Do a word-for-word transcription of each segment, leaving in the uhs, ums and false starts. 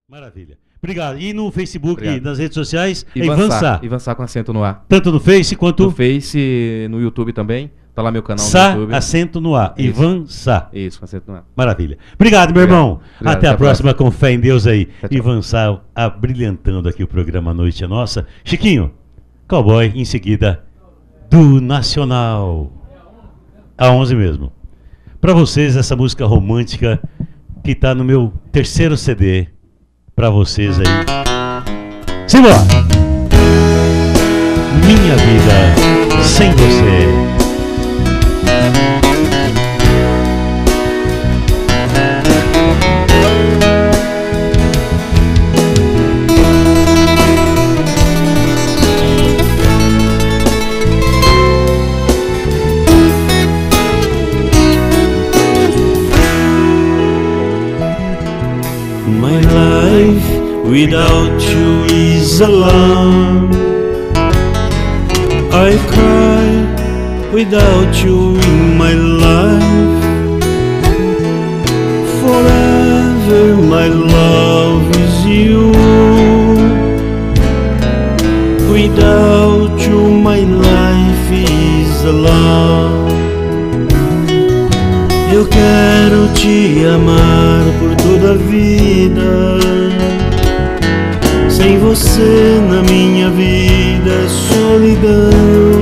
Maravilha. Obrigado. E no Facebook, Obrigado. nas redes sociais, é Ivan Ivan Sá. Sá. Ivan Sá com acento no A. Tanto no Face quanto... No Face, no YouTube também. Tá lá meu canal Sá, no YouTube. acento no A. Isso. Ivan Sá. Isso, com acento no A. Maravilha. Obrigado, meu Obrigado. irmão. Obrigado, Até a até a próxima, com fé em Deus aí. Tchau, tchau. Ivan Sá, abrilhantando aqui o programa Noite é Nossa. Chiquinho, cowboy, em seguida, do Nacional. A onze mesmo. Pra vocês, essa música romântica que tá no meu terceiro C D. Pra vocês aí. Simbora! Minha vida sem você. My life without you is alone. I cry without you in my life. Forever my love is you. Without you my life is alone. Eu quero te amar por toda a vida. Sem você na minha vida é solidão.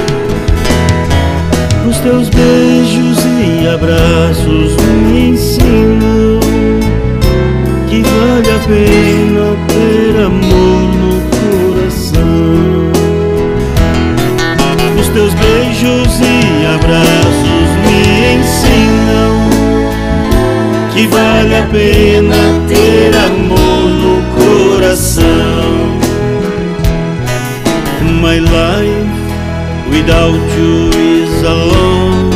Os teus beijos e abraços me ensinam que vale a pena ter amor no coração. Os teus beijos e abraços me ensinam que vale a pena ter amor no coração. My life without you is alone.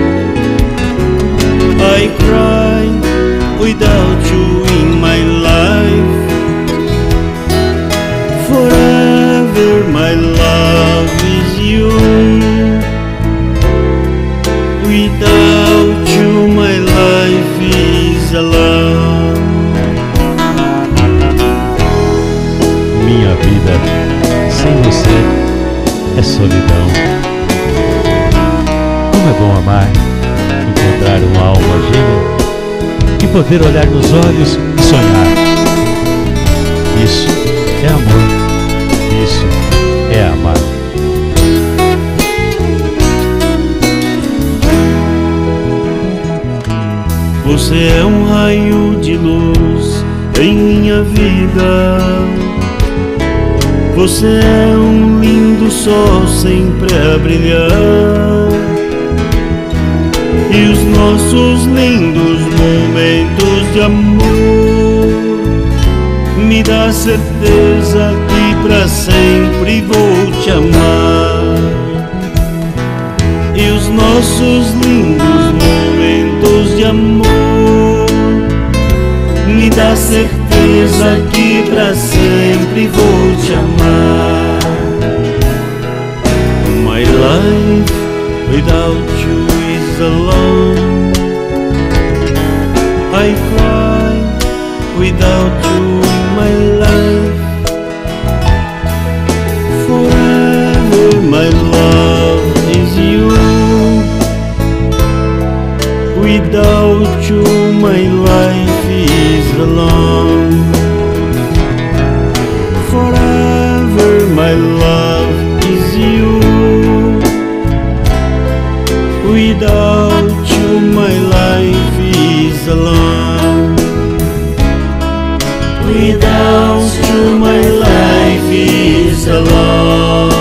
I cry without you in my life. Forever my love is you. Without you my life is alone. Minha vida sem você é solidão. Como é bom amar, encontrar uma alma gêmea e poder olhar nos olhos e sonhar. Isso é amor. Isso é amar. Você é um raio de luz em minha vida. Você é um lindo sol sempre a brilhar. E os nossos lindos momentos de amor me dá certeza que pra sempre vou te amar. E os nossos lindos momentos de amor me dá certeza que pra sempre vou te amar. My life without you is alone. I cry without you in my life. Forever my love is you. Without you my life is alone. Forever my love is you. Without you my life is alone. Without you my life is alone.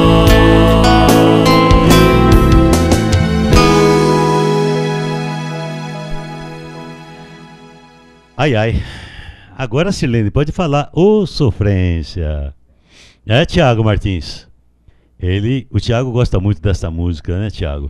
Ai, ai. Agora, Silene, pode falar. Ô, sofrência. É, Tiago Martins. Ele, o Tiago gosta muito dessa música, né, Tiago?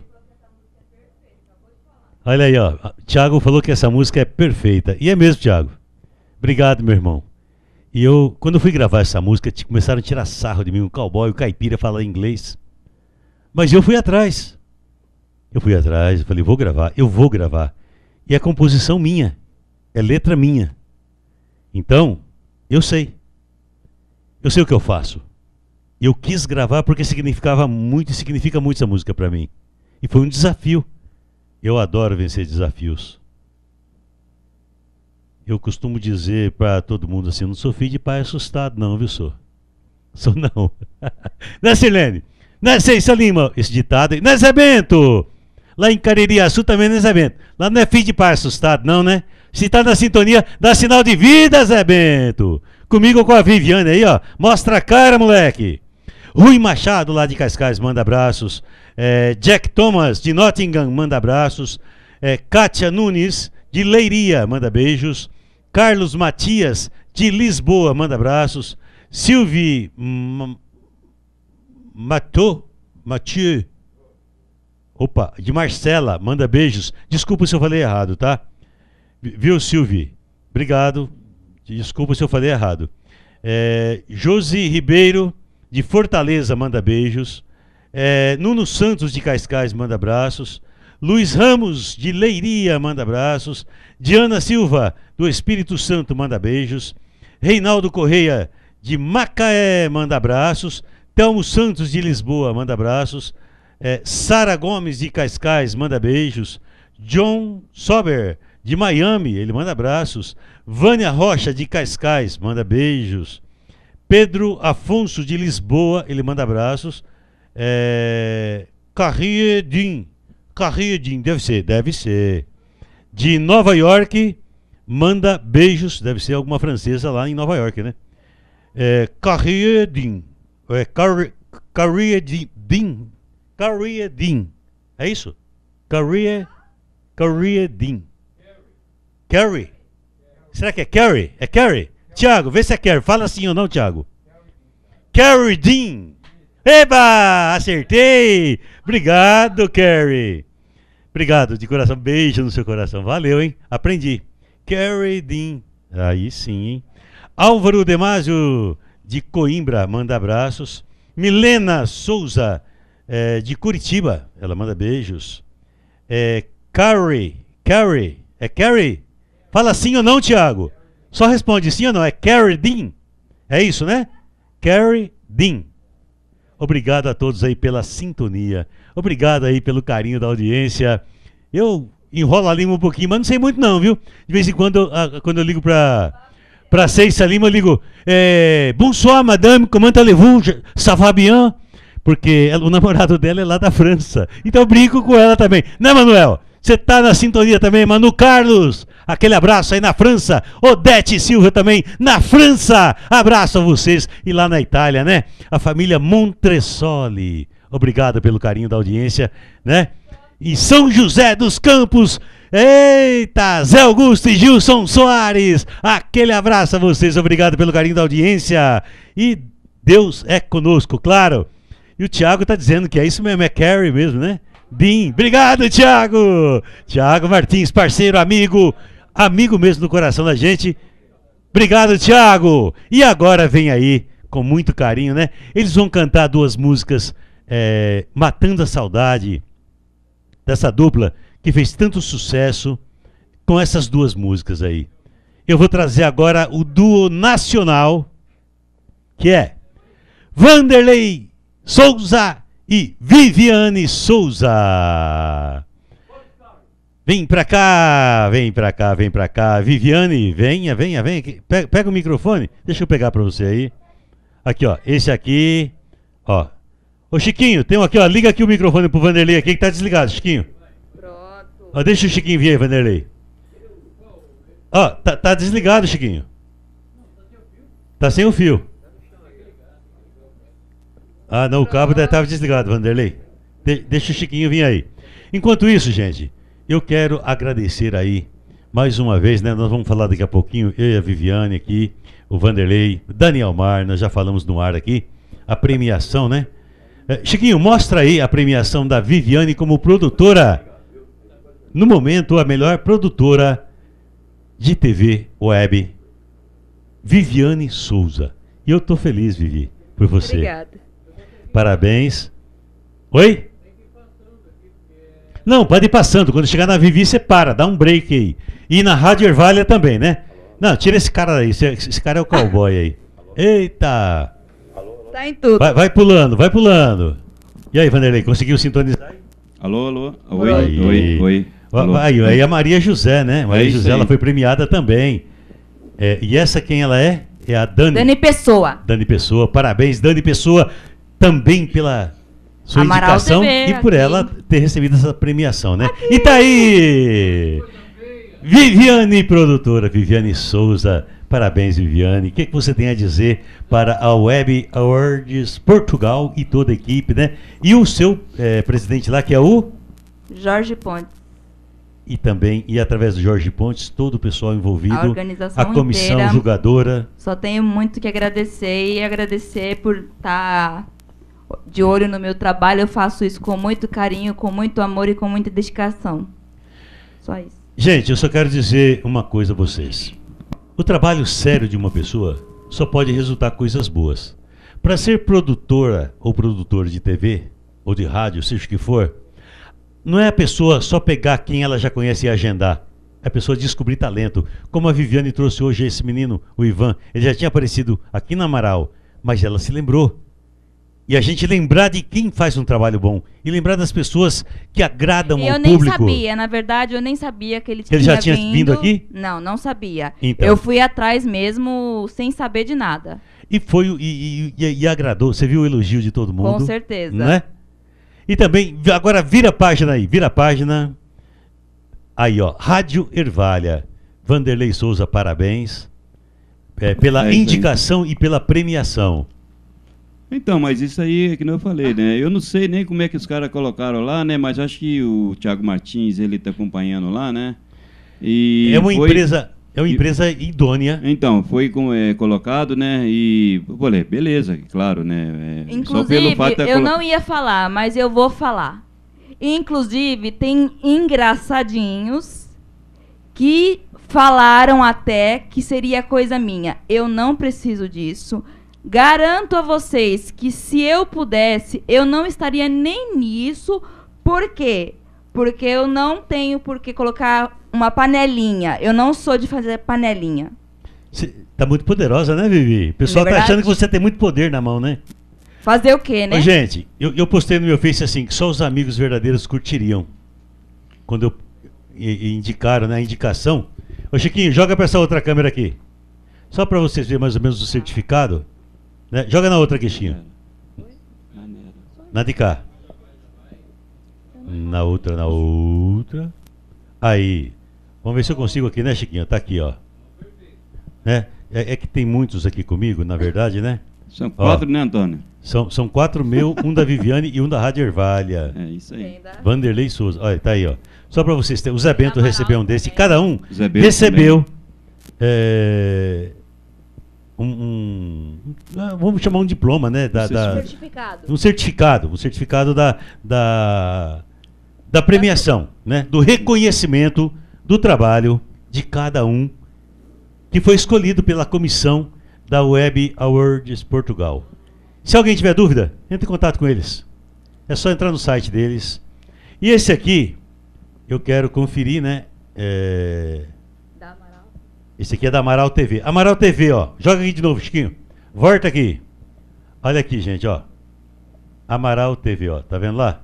Olha aí, ó. Tiago falou que essa música é perfeita. E é mesmo, Tiago. Obrigado, meu irmão. E eu, quando eu fui gravar essa música, começaram a tirar sarro de mim, um cowboy, o caipira, falar inglês. Mas eu fui atrás. Eu fui atrás, eu falei, vou gravar, eu vou gravar. E é composição minha, é letra minha. Então, Eu sei. Eu sei o que eu faço. Eu quis gravar porque significava muito e significa muito essa música para mim. E foi um desafio. Eu adoro vencer desafios. Eu costumo dizer para todo mundo assim, eu não sou filho de pai assustado não, viu, sou? Sou não. Né, Sirlene? Né, Ceissa Lima? Esse ditado aí. Né, Zé Bento? Lá em Caririaçu também, né, Zé Bento? Lá não é filho de pai assustado não, né? Se tá na sintonia, dá sinal de vida, Zé Bento. Comigo com a Viviane aí, ó. Mostra a cara, moleque. Rui Machado, lá de Cascais, manda abraços. É, Jack Thomas, de Nottingham, manda abraços. É, Kátia Nunes, de Leiria, manda beijos. Carlos Matias, de Lisboa, manda abraços. Sylvie Mathieu, Mathieu, opa, de Marcela, manda beijos. Desculpa se eu falei errado, tá? Viu, Sylvie? Obrigado. Desculpa se eu falei errado. É, Josi Ribeiro, de Fortaleza, manda beijos. É, Nuno Santos, de Cascais, manda abraços. Luiz Ramos, de Leiria, manda abraços. Diana Silva, do Espírito Santo, manda beijos. Reinaldo Correia, de Macaé, manda abraços. Telmo Santos, de Lisboa, manda abraços. É, Sara Gomes, de Cascais, manda beijos. John Sober, de Miami, ele manda abraços. Vânia Rocha, de Cascais, manda beijos. Pedro Afonso, de Lisboa, ele manda abraços. É... Carriedin, Carriedin, deve ser, deve ser. De Nova York, manda beijos, deve ser alguma francesa lá em Nova York, né? É... Carriedin, é... Carriedin, Carriedin, é isso? Carriedin. Carriedin. Carrie. Será que é Carrie? É Carrie? Tiago, vê se é Carrie. Fala sim ou não, Tiago. Carrie Dean. Eba! Acertei! Obrigado, Carrie. Obrigado, de coração. Beijo no seu coração. Valeu, hein? Aprendi. Carrie Dean. Aí sim, hein? Álvaro Demásio, de Coimbra, manda abraços. Milena Souza, é, de Curitiba. Ela manda beijos. É, Carrie. Carrie. É Carrie? Fala sim ou não, Tiago? Só responde sim ou não. É Carrie Dean. É isso, né? Carrie Dean. Obrigado a todos aí pela sintonia. Obrigado aí pelo carinho da audiência. Eu enrolo a língua um pouquinho, mas não sei muito não, viu? De vez em quando, a, quando eu ligo pra, pra Ceissa Lima, eu ligo é, Bonsoir, madame, comment allez-vous? Ça va bien? Porque ela, o namorado dela é lá da França. Então eu brinco com ela também. Né, Manuel? Você tá na sintonia também, Manu Carlos. Aquele abraço aí na França. Odete Silva também na França. Abraço a vocês. E lá na Itália, né? A família Montresoli. Obrigado pelo carinho da audiência, né? E São José dos Campos. Eita, Zé Augusto e Gilson Soares. Aquele abraço a vocês. Obrigado pelo carinho da audiência. E Deus é conosco, claro. E o Thiago tá dizendo que é isso mesmo, é Carrie mesmo, né? Dean. Obrigado, Thiago. Thiago Martins, parceiro, amigo, amigo mesmo do coração da gente. Obrigado, Thiago. E agora vem aí, com muito carinho, né? Eles vão cantar duas músicas, é, Matando a Saudade, dessa dupla que fez tanto sucesso com essas duas músicas aí. Eu vou trazer agora o duo nacional, que é Vanderlei Souza e Viviane Souza. Vem pra cá, vem pra cá, vem pra cá. Viviane, venha, venha, venha. Pega, pega o microfone, deixa eu pegar pra você aí. Aqui, ó, esse aqui, ó. Ô, Chiquinho, tem um aqui, ó, liga aqui o microfone pro Vanderlei aqui que tá desligado, Chiquinho. Pronto. Ó, deixa o Chiquinho vir aí, Vanderlei. Ó, tá, tá desligado, Chiquinho. Tá sem o fio. Ah, não, o cabo estava desligado, Vanderlei. De, deixa o Chiquinho vir aí. Enquanto isso, gente, eu quero agradecer aí, mais uma vez, né? Nós vamos falar daqui a pouquinho, eu e a Viviane aqui, o Vanderlei, Daniel Mar, nós já falamos no ar aqui, a premiação, né? É, Chiquinho, mostra aí a premiação da Viviane como produtora, no momento, a melhor produtora de T V web, Viviane Souza. E eu tô feliz, Vivi, por você. Obrigada. Parabéns. Oi? Não, pode ir passando. Quando chegar na Vivi, você para, dá um break aí. E na Rádio Ervalha também, né? Não, tira esse cara aí. Esse, esse cara é o cowboy aí. Eita! Tá em tudo. Vai, vai pulando, vai pulando. E aí, Vanderlei, conseguiu sintonizar? Alô, alô. Oi, Aí. oi, oi. Alô. Aí, aí a Maria José, né? Maria É isso José, aí. ela foi premiada também. É, e essa quem ela é? É a Dani. Dani Pessoa. Dani Pessoa. Parabéns, Dani Pessoa, também pela sua Amaral indicação T V e por aqui. ela ter recebido essa premiação, né? E tá aí! Viviane, produtora, Viviane Souza. Parabéns, Viviane. O que, que você tem a dizer para a Web Awards Portugal e toda a equipe, né? E o seu eh, presidente lá, que é o... Jorge Pontes. E também, e através do Jorge Pontes, todo o pessoal envolvido, A organização a comissão inteira. julgadora. Só tenho muito que agradecer e agradecer por estar de olho no meu trabalho. Eu faço isso com muito carinho, com muito amor e com muita dedicação. Só isso. Gente, eu só quero dizer uma coisa a vocês. O trabalho sério de uma pessoa só pode resultar coisas boas. Para ser produtora ou produtor de T V ou de rádio, seja o que for, não é a pessoa só pegar quem ela já conhece e agendar. É a pessoa descobrir talento. Como a Viviane trouxe hoje esse menino, o Ivan. Ele já tinha aparecido aqui na Amaral, mas ela se lembrou. E a gente lembrar de quem faz um trabalho bom. E lembrar das pessoas que agradam E ao eu nem público. sabia, na verdade, eu nem sabia que ele Que tinha ele já tinha vindo aqui? Não, não sabia. Então. Eu fui atrás mesmo sem saber de nada. E foi o- e, e- e- e agradou. Você viu o elogio de todo mundo? Com certeza. Né? E também, vi- agora vira a página aí, vira a página. Aí, ó, Rádio Ervalha. Vanderlei Souza, parabéns. É, pela É isso aí. indicação e pela premiação. Então, mas isso aí é que não eu falei, né? Eu não sei nem como é que os caras colocaram lá, né? Mas acho que o Thiago Martins, ele tá acompanhando lá, né? E é uma foi- empresa, é uma e- empresa idônea. Então, foi com, é, colocado, né? E eu falei, beleza, claro, né? É, Inclusive, fato de eu colo- não ia falar, mas eu vou falar. Inclusive, tem engraçadinhos que falaram até que seria coisa minha. Eu não preciso disso. Garanto a vocês que se eu pudesse, eu não estaria nem nisso. Por quê? Porque eu não tenho por que colocar uma panelinha. Eu não sou de fazer panelinha. Cê tá muito poderosa, né, Vivi? O pessoal Não é tá achando verdade? que você tem muito poder na mão, né? Fazer o quê, né? Ô, gente, eu, eu postei no meu Face assim, que só os amigos verdadeiros curtiriam. Quando eu e- e indicaram, né, a indicação. Ô, Chiquinho, joga pra essa outra câmera aqui. Só pra vocês verem mais ou menos o certificado. Né? Joga na outra aqui, Chiquinho. Na de cá. Na outra, na outra. Aí. Vamos ver se eu consigo aqui, né, Chiquinho? Tá aqui, ó. Né? É, é que tem muitos aqui comigo, na verdade, né? São quatro, Ó. né, Antônio? São, são quatro meu, um da Viviane e um da Rádio Ervalha. É isso aí. Entenda. Vanderlei Souza. Olha, tá aí, ó. Só pra vocês terem. O Zé Bento Amaral recebeu um desse. também. Cada um Zé Bento recebeu é, um, um- ah, vamos chamar um diploma, né? Da, da- Certificado. um certificado. Um certificado da, da, da premiação, né? Do reconhecimento do trabalho de cada um que foi escolhido pela comissão da Web Awards Portugal. Se alguém tiver dúvida, entre em contato com eles. É só entrar no site deles. E esse aqui, eu quero conferir, né? É, Da Amaral. esse aqui é da Amaral T V. Amaral T V, ó. Joga aqui de novo, Chiquinho. Volta aqui. Olha aqui, gente, ó. Amaral T V, ó. Tá vendo lá?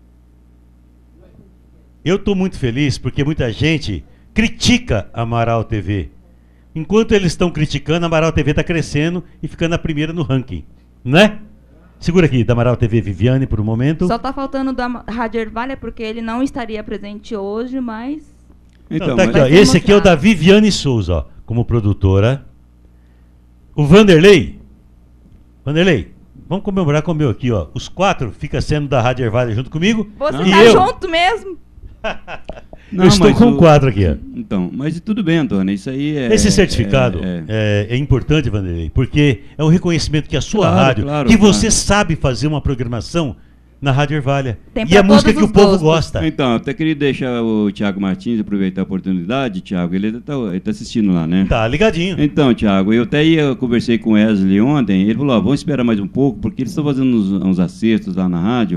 Eu tô muito feliz porque muita gente critica a Amaral T V. Enquanto eles estão criticando, a Amaral T V está crescendo e ficando a primeira no ranking, né? Segura aqui, da Amaral T V, Viviane, por um momento. Só tá faltando da Rádio Ervalha porque ele não estaria presente hoje, mas Então, Então, tá aqui, mas- ó. Vai ser Esse aqui é o da mostrado. Viviane Souza, ó, como produtora. O Vanderlei. Vanderlei, vamos comemorar com o meu aqui, ó. Os quatro fica sendo da Rádio Ervalha junto comigo. você E tá eu? junto mesmo? Não, eu estou mas com o- quatro aqui, ó. Então, mas tudo bem, Antônio, isso aí é... Esse certificado é- é, é- é importante, Vanderlei, porque é um reconhecimento que a sua Claro, rádio, claro, que claro. você sabe fazer uma programação na Rádio Ervalha. Tem E pra a música todos que o os povo gostos. gosta. Então, eu até queria deixar o Thiago Martins aproveitar a oportunidade, Thiago, ele está ele tá assistindo lá, né? Tá ligadinho. Então, Thiago, eu até ia, eu conversei com o Wesley ontem, ele falou, ó, vamos esperar mais um pouco, porque eles estão fazendo uns, uns acertos lá na rádio,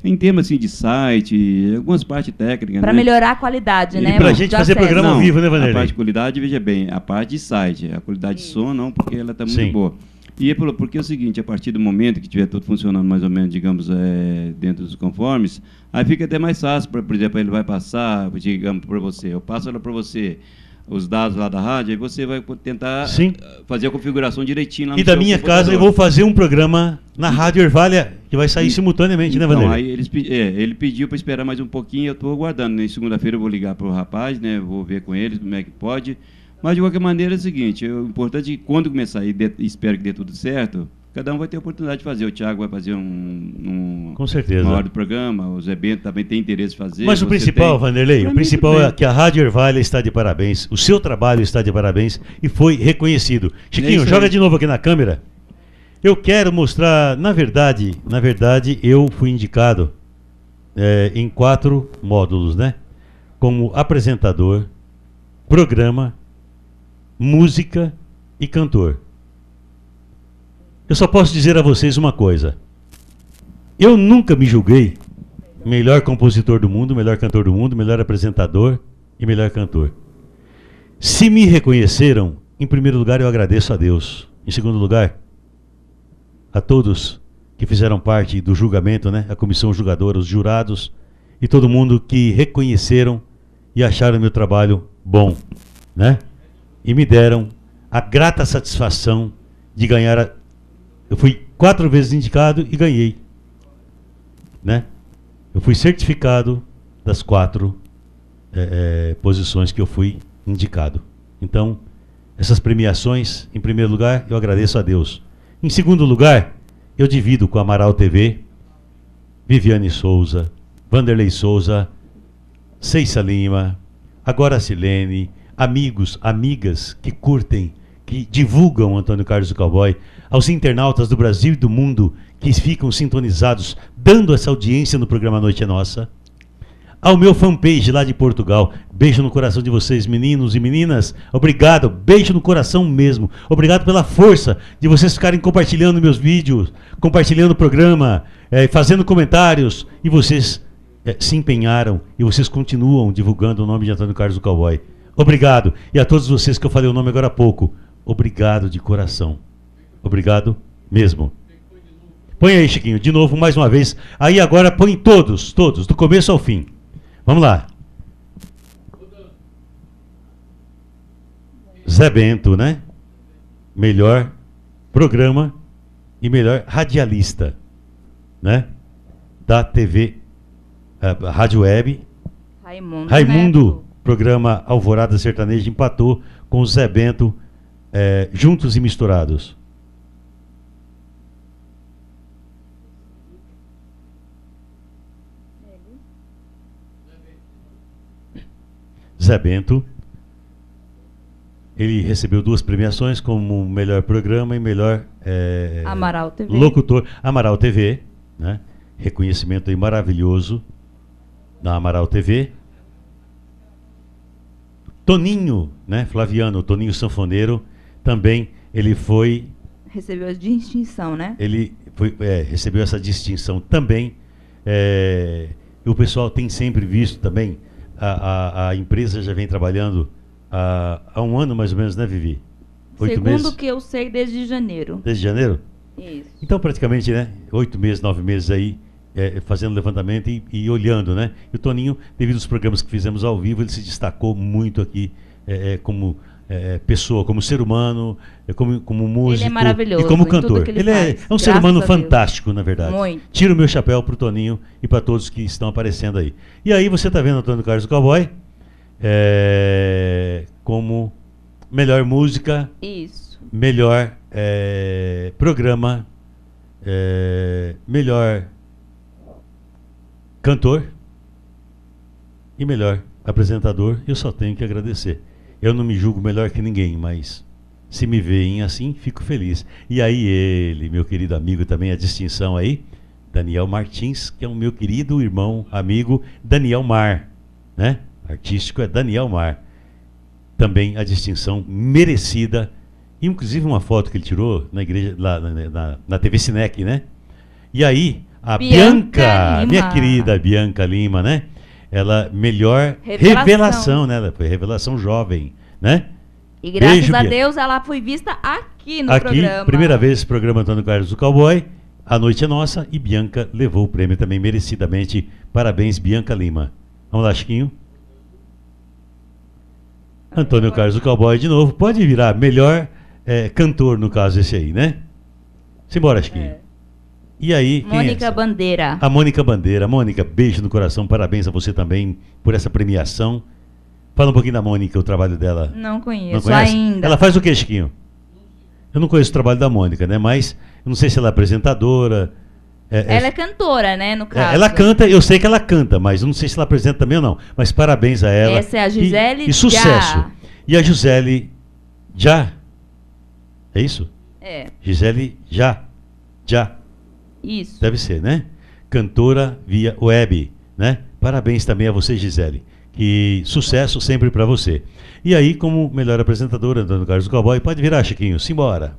Em termos assim, de site, algumas partes técnicas. Para né? melhorar a qualidade, E né? pra o- gente do fazer acesso. programa ao Não, vivo, né, a Vanderlei? parte de qualidade, veja bem, a parte de site, a qualidade de som não, porque ela está muito Sim. boa. E é pelo- porque é o seguinte, a partir do momento que tiver tudo funcionando mais ou menos, digamos, é, dentro dos conformes, aí fica até mais fácil, pra, por exemplo, ele vai passar, digamos, para você, eu passo ela para você, os dados lá da rádio, aí você vai tentar Sim. eh, fazer a configuração direitinho lá no E da seu minha casa eu computador. vou fazer um programa na Rádio Ervalha, que vai sair simultaneamente, né, Então, Vanderlei? aí eles, pe- é, ele pediu para esperar mais um pouquinho, eu estou aguardando. Em segunda-feira eu vou ligar para o rapaz, né? Vou ver com eles como é que pode. Mas, de qualquer maneira, é o seguinte, o importante é que quando começar, e dê- espero que dê tudo certo, cada um vai ter a oportunidade de fazer. O Thiago vai fazer um, um, Com certeza. uma hora do programa, o Zé Bento também tem interesse em fazer. Mas o você principal, tem. Vanderlei, Pra o mim, principal tudo é bem. que a Rádio Ervalha está de parabéns, o seu trabalho está de parabéns e foi reconhecido. Chiquinho, isso joga aí. de novo aqui na câmera. Eu quero mostrar, na verdade, na verdade, eu fui indicado eh, em quatro módulos, né? Como apresentador, programa, música e cantor. Eu só posso dizer a vocês uma coisa. Eu nunca me julguei melhor compositor do mundo, melhor cantor do mundo, melhor apresentador e melhor cantor. Se me reconheceram, em primeiro lugar eu agradeço a Deus. Em segundo lugar, a todos que fizeram parte do julgamento, né? A comissão julgadora, os jurados e todo mundo que reconheceram e acharam meu trabalho bom, né? E me deram a grata satisfação de ganhar a... Eu fui quatro vezes indicado e ganhei, né? Eu fui certificado das quatro eh, eh, posições que eu fui indicado. Então, essas premiações, em primeiro lugar, eu agradeço a Deus. Em segundo lugar, eu divido com a Amaral T V, Viviane Souza, Vanderlei Souza, Ceissa Lima, agora a Silene, amigos, amigas que curtem, que divulgam Antônio Carlos do Cowboy, aos internautas do Brasil e do mundo que ficam sintonizados, dando essa audiência no programa Noite é Nossa, ao meu fanpage lá de Portugal, beijo no coração de vocês, meninos e meninas, obrigado, beijo no coração mesmo, obrigado pela força de vocês ficarem compartilhando meus vídeos, compartilhando o programa, eh, fazendo comentários, e vocês eh, se empenharam, e vocês continuam divulgando o nome de Antônio Carlos do Cowboy. Obrigado, e a todos vocês que eu falei o nome agora há pouco, obrigado de coração, obrigado mesmo. Põe aí, Chiquinho, de novo, mais uma vez. Aí agora põe todos, todos, do começo ao fim. Vamos lá. Zé Bento, né? Melhor programa e melhor radialista, né? Da T V, uh, Rádio Web. Raimundo. Raimundo, Neto. programa Alvorada Sertaneja, empatou com o Zé Bento, eh, juntos e misturados. Zé Bento, ele recebeu duas premiações como melhor programa e melhor eh, Amaral T V. locutor. Amaral T V, né? Reconhecimento aí maravilhoso da Amaral T V. Toninho, né? Flaviano, Toninho Sanfoneiro, também ele foi, Recebeu a distinção, né? ele foi, é, recebeu essa distinção também. É, e o pessoal tem sempre visto também. A, a, a empresa já vem trabalhando há, há um ano mais ou menos, né, Vivi? Oito Segundo meses? o que eu sei, desde janeiro. Desde janeiro? Isso. Então, praticamente, né? Oito meses, nove meses aí, é, fazendo levantamento e, e olhando, né? E o Toninho, devido aos programas que fizemos ao vivo, ele se destacou muito aqui é, é, como é, pessoa, como ser humano, é, como, como músico maravilhoso e como em tudo cantor. que ele Ele é, faz, é um ser graças humano a Deus. fantástico, na verdade. Muito. Tiro o meu chapéu pro Toninho e para todos que estão aparecendo aí. E aí você tá vendo Antônio Carlos do Cowboy é, como melhor música, Isso. melhor é, programa, é, melhor cantor e melhor apresentador. Eu só tenho que agradecer. Eu não me julgo melhor que ninguém, mas se me veem assim, fico feliz. E aí ele, meu querido amigo também, a distinção aí, Daniel Martins, que é um meu querido irmão, amigo, Daniel Mar, né? Artístico é Daniel Mar. Também a distinção merecida, inclusive uma foto que ele tirou na igreja, lá na, na, na T V Cinec, né? E aí, a Bianca Bianca, Lima. minha querida Bianca Lima, né? Ela, melhor Revelação. revelação, né? Ela foi revelação jovem, né? E graças Beijo, a Bianca. Deus ela foi vista aqui no Aqui, programa. primeira vez esse programa Antônio Carlos do Cowboy, A Noite é Nossa, e Bianca levou o prêmio também merecidamente. Parabéns, Bianca Lima. Vamos lá, Chiquinho. Antônio Carlos do Cowboy de novo. Pode virar melhor é, cantor, no caso esse aí, né? Simbora, Chiquinho. É. E aí, quem é Mônica essa? Bandeira. A Mônica Bandeira. Mônica, beijo no coração, parabéns a você também por essa premiação. Fala um pouquinho da Mônica, o trabalho dela. Não conheço Não conhece? ainda. Ela faz o que, Chiquinho? Eu não conheço o trabalho da Mônica, né? Mas eu não sei se ela é apresentadora. É, é- Ela é cantora, né, no é, caso. ela canta, eu sei que ela canta, mas eu não sei se ela apresenta também ou não. Mas parabéns a ela. Essa é a E- Gisele E, sucesso. Já. E a Gisele Já. É isso? É, Gisele Já. Já. isso. Deve ser, né? Cantora via web, né? Parabéns também a você, Gisele. Que sucesso sempre pra você. E aí, como melhor apresentadora, Antônio Carlos do Cowboy, pode virar, Chiquinho, simbora.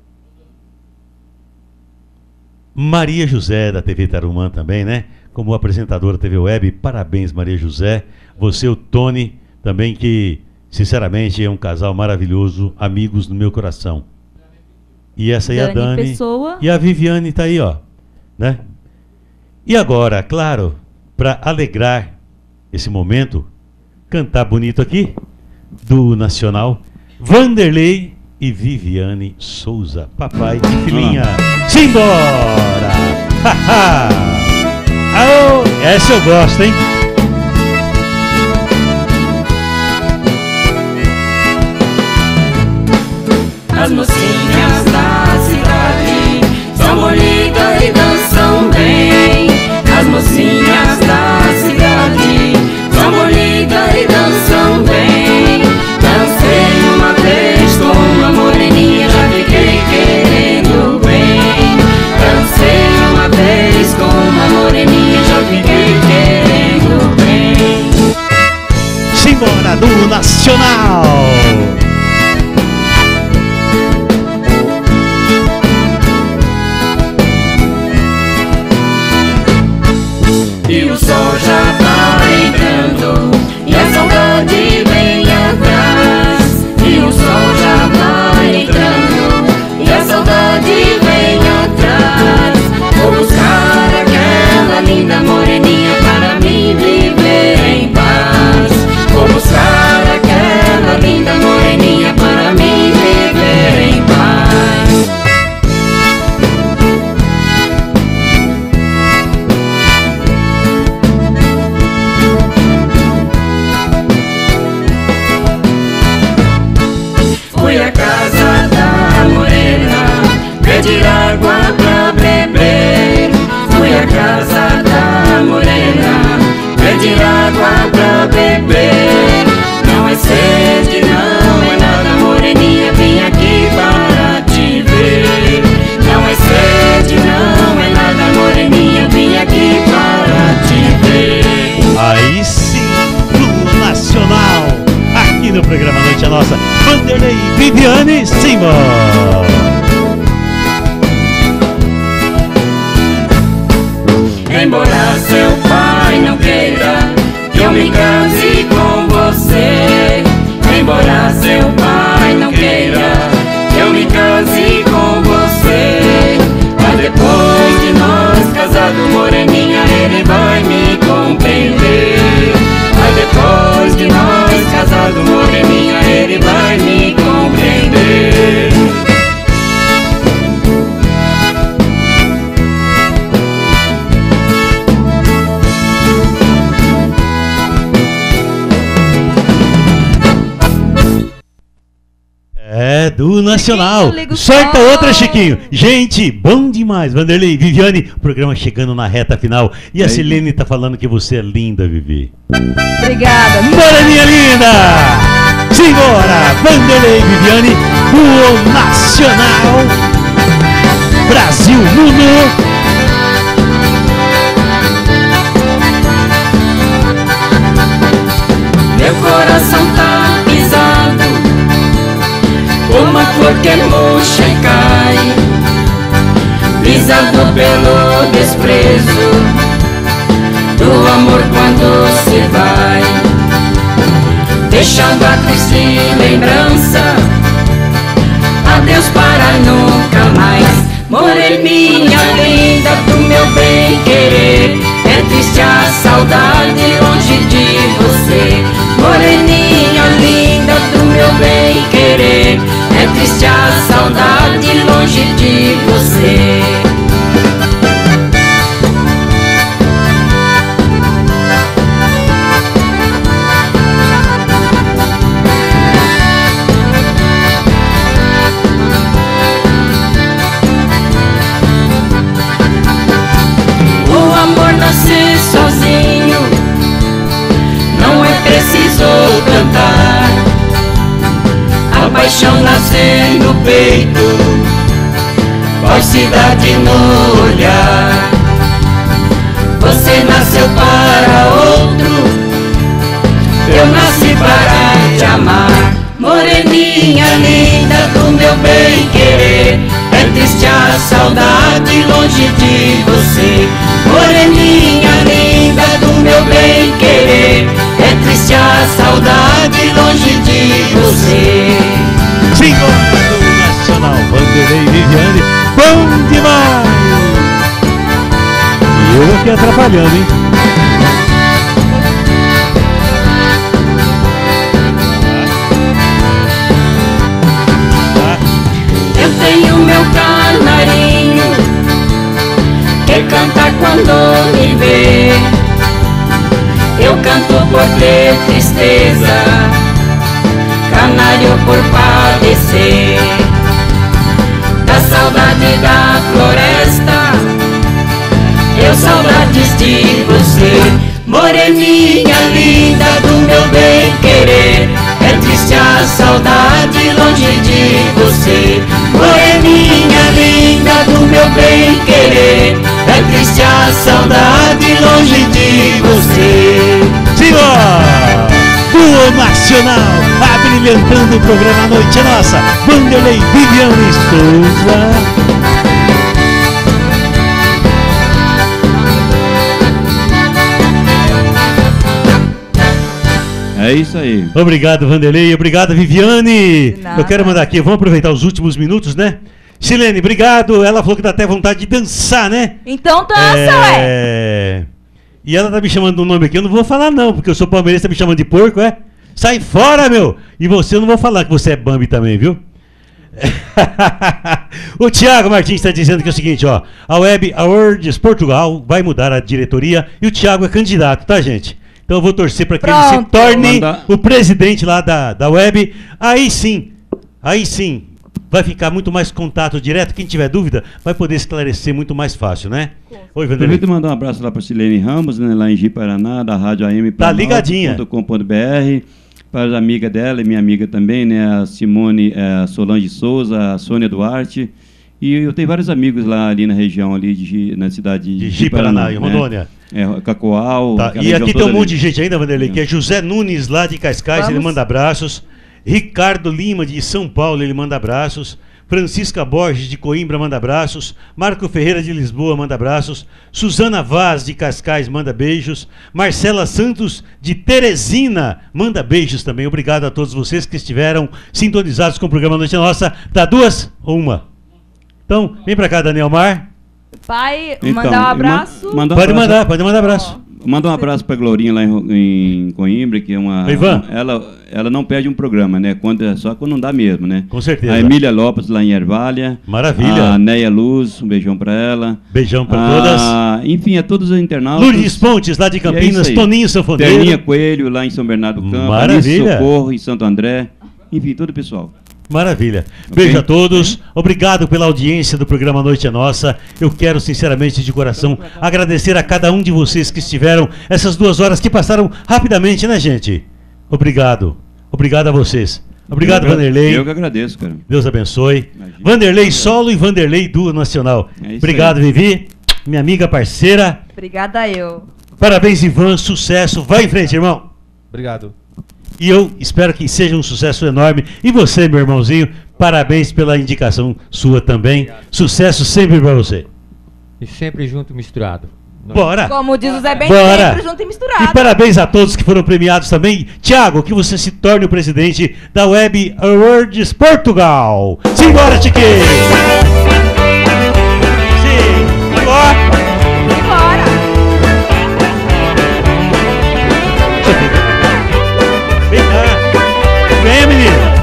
Maria José, da T V Tarumã também, né? Como apresentadora T V Web, parabéns, Maria José. Você, o Tony, também, que, sinceramente, é um casal maravilhoso, amigos no meu coração. E essa aí é a Dani Dani. Pessoa. E a Viviane tá aí, ó. Né? E agora, claro, para alegrar esse momento, cantar bonito aqui, do Nacional, Vanderlei e Viviane Souza, papai e filhinha. Simbora! Haha! Aô! Essa eu gosto, hein? As mocinhas da cidade são bonitas e dançam bem. As mocinhas da cidade são bonitas e dançam bem. Dancei uma vez com uma moreninha, já fiquei querendo bem. Dancei uma vez com uma moreninha, já fiquei querendo bem. Simbora do Nacional! E o sol já tá entrando e a saudade vem atrás. E o sol já tá entrando e a saudade vem atrás. Vou buscar aquela linda moreninha para mim viver em paz. Vou buscar aquela linda moreninha para mim viver em paz. Fui à casa da morena pedir água pra beber. Fui à casa da morena pedir água pra beber. Não é sede, não é nada, moreninha, vim aqui para te ver. Não é sede, não é nada, moreninha, vim aqui para te ver. Aí sim, do Nacional, aqui no programa Noite é Nossa, Vanderlei e Viviane Simbora! Embora seu pai não queira que eu me case com você. Embora seu pai não queira que eu me case com você. Mas depois de nós casados, moreninha, ele vai me compreender. Mas depois de nós casados, moreninha, ele vai me compreender. É, do Nacional. Chiquinho, liga o Sorta som. outra, Chiquinho. Gente, bom demais. Vanderlei, Viviane, o programa chegando na reta final. E a Silene tá falando que você é linda, Vivi. Obrigada. Bora, minha linda! Simbora! Vanderlei, Viviane, o Nacional. Brasil, mundo. Meu coração tá pisado, como a flor que murcha e cai, pisado pelo desprezo vai, deixando a triste lembrança. Adeus para nunca mais. Moreninha linda do meu bem querer, é triste a saudade longe de você. Moreninha linda do meu bem querer, é triste a saudade longe de você. Nascer sozinho, não é preciso cantar. A paixão nascer no peito, falsidade no olhar. Você nasceu para outro, eu nasci para te amar. Moreninha linda do meu bem querer, é triste a saudade longe de você. Moreninha linda do meu bem querer, é triste a saudade longe de você. Simbora do Nacional, Vanderlei e Viviane, bom demais! E eu aqui atrapalhando, hein? Eu tenho meu canarinho, que canta quando me vê. Eu canto por ter tristeza, canário por padecer. Da saudade da floresta, eu saudades de você. Moreninha linda do meu bem querer, é triste a saudade longe de você. Moreninha linda do meu bem querer, é triste a saudade longe de você. Simbora! Duo Nacional, abrilhantando o programa Noite é Nossa, Vanderlei, Viviane Souza. É isso aí. Obrigado, Vanderlei. Obrigado, Viviane. De nada. Eu quero mandar aqui, vamos aproveitar os últimos minutos, né? Silene, obrigado. Ela falou que dá até vontade de dançar, né? Então dança, ué. É... E ela tá me chamando de um nome aqui, eu não vou falar não, porque eu sou palmeirense, tá me chamando de porco, é? Sai fora, meu! E você, eu não vou falar que você é Bambi também, viu? O Thiago Martins está dizendo que é o seguinte, ó. A Web Awards Portugal vai mudar a diretoria e o Thiago é candidato, tá, gente? Então eu vou torcer para que ele se Pronto. torne Manda- o presidente lá da, da Web. Aí sim, aí sim, vai ficar muito mais contato direto. Quem tiver dúvida vai poder esclarecer muito mais fácil, né? Oi, Vanderlei. Aproveita e mandar um abraço lá para Silene Ramos, né, lá em Ji-Paraná, da Rádio A M Tá ligadinha. ponto com ponto b r. Para as amigas dela e minha amiga também, né, a Simone, eh, a Solange Souza, a Sônia Duarte. E eu tenho vários amigos lá ali na região, ali de, Ji- na cidade De de Ji-Paraná, em né? Rondônia. É, Cacoal. Tá, aquela e região aqui tem toda um monte ali. de gente ainda, Vanderlei, É. que é José Nunes, lá de Cascais, ele Vamos. manda abraços. Ricardo Lima, de São Paulo, ele manda abraços. Francisca Borges, de Coimbra, manda abraços. Marco Ferreira, de Lisboa, manda abraços. Suzana Vaz, de Cascais, manda beijos. Marcela Santos, de Teresina, manda beijos também. Obrigado a todos vocês que estiveram sintonizados com o programa Noite Nossa. Dá duas ou uma? Então, vem pra cá, Daniel Mar. Pai, Então, mandar um ma- abraço. manda um Pode abraço- mandar, pode mandar abraço. Manda um abraço para Glorinha lá em, Ro- em Coimbra, que é uma. Oi, Ivan. Ela, ela não perde um programa, né? Quando, é só quando não dá mesmo, né? Com certeza. A Emília Lopes lá em Ervalha. Maravilha. A Neia Luz, um beijão para ela. Beijão pra Ah, enfim, a todos os internautas. Lourdes Pontes, lá de E é Campinas. isso aí. Toninho Sanfoneiro. Terninha Coelho, lá em São Bernardo do Campo. Maravilha. Alice Socorro, em Santo André. Enfim, todo o pessoal. Maravilha. Ok? Beijo a todos. Obrigado pela audiência do programa Noite é Nossa. Eu quero, sinceramente, de coração, agradecer a cada um de vocês que estiveram essas duas horas que passaram rapidamente, né, gente? Obrigado. Obrigado a vocês. Obrigado, Eu- Vanderlei. Eu que agradeço, cara. Deus abençoe. Imagina. Vanderlei solo e Vanderlei duo nacional. É isso Obrigado, aí. Vivi. Minha amiga parceira. Obrigada eu. Parabéns, Ivan. Sucesso. Vai em frente, irmão. Obrigado. E eu espero que seja um sucesso enorme. E você, meu irmãozinho, parabéns pela indicação sua também. Sucesso sempre pra você. E sempre junto, misturado. Bora! Como diz o Zé Bem, Bora. sempre junto e misturado. E parabéns a todos que foram premiados também. Tiago, que você se torne o presidente da Web Awards Portugal. Simbora, Chiquinho! Sim, bora! Bora. Vem cá! Vem, menina!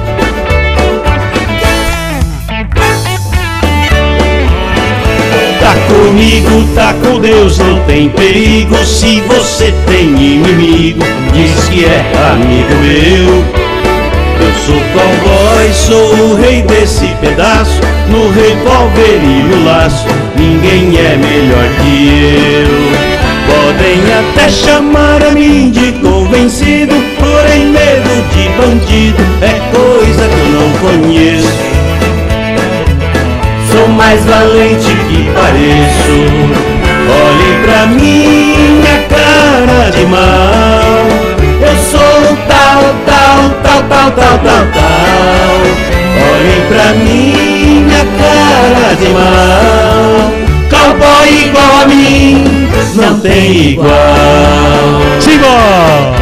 Tá comigo, tá com Deus, não tem perigo. Se você tem inimigo, diz que é amigo meu. Eu sou cowboy, sou o rei desse pedaço. No revólver e no laço, ninguém é melhor que eu. Podem até chamar a mim de convencido, porém medo de bandido é coisa que eu não conheço. Sou mais valente que pareço. Olhem pra minha cara de mal. Eu sou tal, tal, tal, tal, tal, tal, tal. Olhem pra minha cara de mal. Cowboy igual a mim, não tem igual. Simbora!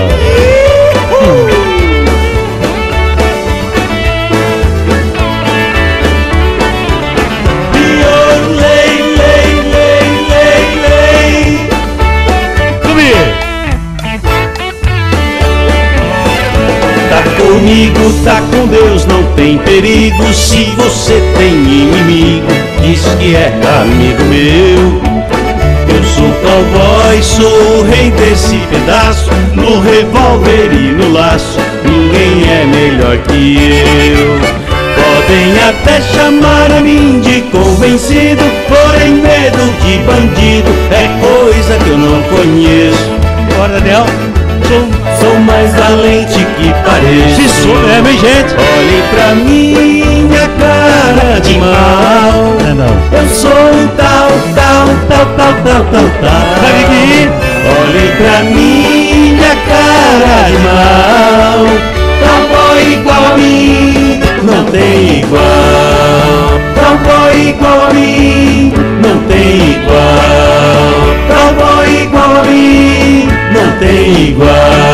Comigo, tá com Deus, não tem perigo. Se você tem inimigo, diz que é amigo meu. Eu sou cowboy, sou o rei desse pedaço. No revólver e no laço, ninguém é melhor que eu. Podem até chamar a mim de convencido, porém medo de bandido é coisa que eu não conheço. Bora, Daniel. Sou, sou mais valente que pareço. Se sou mesmo, hein, gente? Olhem pra minha cara de mal. Não, não. Eu sou um tal, tal, tal, tal, tal, tal, tal. Olhem pra minha cara de mal. Cowboy igual a mim, não tem igual. Cowboy igual a mim, não tem igual. Cowboy igual a mim, não tem igual.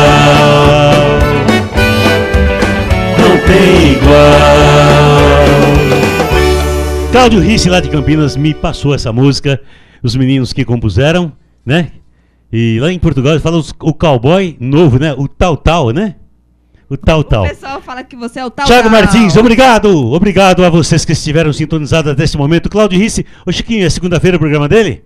Não tem igual. Cláudio Risse, lá de Campinas, me passou essa música. Os meninos que compuseram, né? E lá em Portugal fala os, o cowboy novo, né? O tal tal, né? O tal tal. O pessoal fala que você é o tal Thiago tal. Martins, obrigado. Obrigado a vocês que estiveram sintonizados até esse momento. Cláudio Risse, ô Chiquinho, é segunda-feira o programa dele?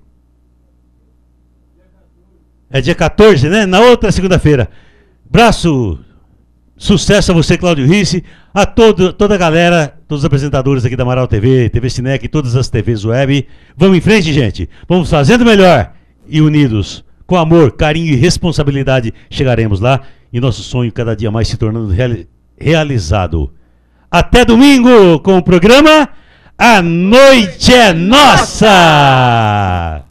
É dia quatorze, né? Na outra segunda-feira. Braço, sucesso a você, Cláudio Risse, a todo, toda a galera, todos os apresentadores aqui da Amaral T V, T V Cinec, todas as T Vs web. Vamos em frente, gente. Vamos fazendo melhor e unidos, com amor, carinho e responsabilidade, chegaremos lá e nosso sonho cada dia mais se tornando reali- realizado. Até domingo com o programa A Noite é Nossa!